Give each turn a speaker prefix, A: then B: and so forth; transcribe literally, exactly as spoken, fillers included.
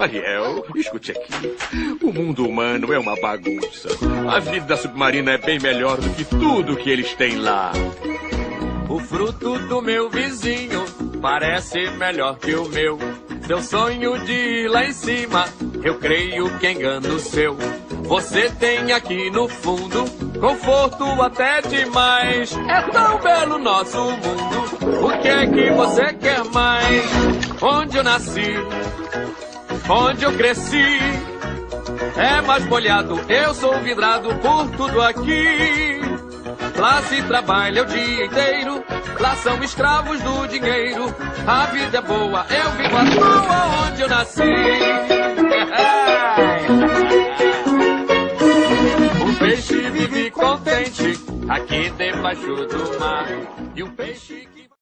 A: Ariel, escute aqui. O mundo humano é uma bagunça. A vida submarina é bem melhor do que tudo que eles têm lá.
B: O fruto do meu vizinho parece melhor que o meu. Seu sonho de ir lá em cima, eu creio que é engano seu. Você tem aqui no fundo conforto até demais. É tão belo nosso mundo, o que é que você quer mais? Onde eu nasci, onde eu cresci, é mais molhado, eu sou vidrado por tudo aqui. Lá se trabalha o dia inteiro, lá são escravos do dinheiro. A vida é boa, eu vivo à toa onde eu nasci. O peixe vive contente aqui debaixo do mar. E o peixe